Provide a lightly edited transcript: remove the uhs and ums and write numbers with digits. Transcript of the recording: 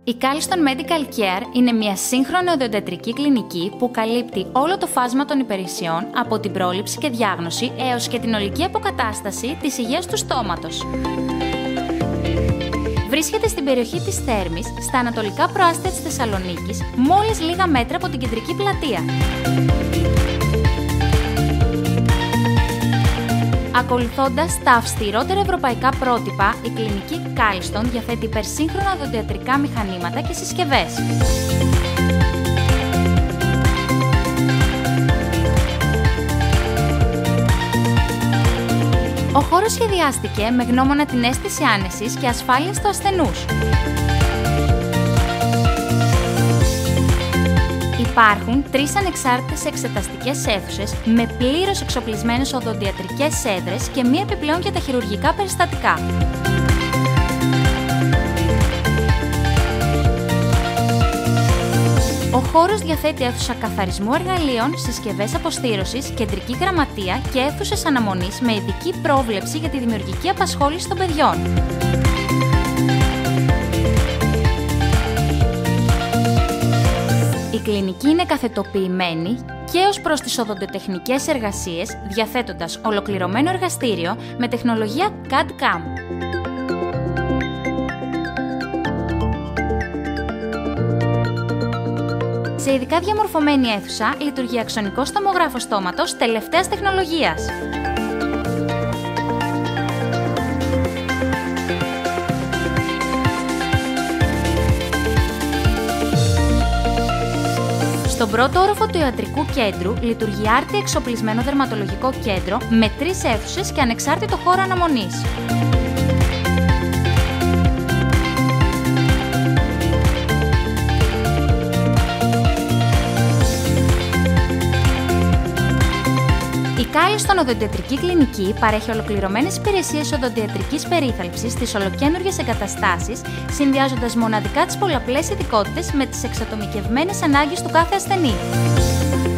Η Kalliston Medical Care είναι μια σύγχρονη οδοντιατρική κλινική που καλύπτει όλο το φάσμα των υπηρεσιών από την πρόληψη και διάγνωση έως και την ολική αποκατάσταση της υγείας του στόματος. Βρίσκεται στην περιοχή της Θέρμης, στα ανατολικά προάστια της Θεσσαλονίκης, μόλις λίγα μέτρα από την κεντρική πλατεία. Ακολουθώντας τα αυστηρότερα ευρωπαϊκά πρότυπα, η κλινική Kalliston διαθέτει υπερσύγχρονα οδοντιατρικά μηχανήματα και συσκευές. Ο χώρος σχεδιάστηκε με γνώμονα την αίσθηση άνεσης και ασφάλειας του ασθενούς. Υπάρχουν 3 ανεξάρτητες εξεταστικές αίθουσες με πλήρως εξοπλισμένες οδοντιατρικές έδρες και μία επιπλέον για τα χειρουργικά περιστατικά. Ο χώρος διαθέτει αίθουσα καθαρισμού εργαλείων, συσκευές αποστήρωσης, κεντρική γραμματεία και αίθουσες αναμονής με ειδική πρόβλεψη για τη δημιουργική απασχόληση των παιδιών. Η κλινική είναι καθετοποιημένη και ως προς τις οδοντοτεχνικές εργασίες, διαθέτοντας ολοκληρωμένο εργαστήριο με τεχνολογία CAD/CAM. Σε ειδικά διαμορφωμένη αίθουσα λειτουργεί αξονικός τομογράφος στόματος τελευταίας τεχνολογίας. Στον πρώτο όροφο του ιατρικού κέντρου λειτουργεί άρτια εξοπλισμένο δερματολογικό κέντρο με 3 αίθουσες και ανεξάρτητο χώρο αναμονής. Η Kalliston Οδοντιατρική Κλινική παρέχει ολοκληρωμένες υπηρεσίες οδοντιατρικής περίθαλψης στις ολοκαίνουργιες εγκαταστάσεις, συνδυάζοντας μοναδικά τις πολλαπλές ειδικότητες με τις εξατομικευμένες ανάγκες του κάθε ασθενή.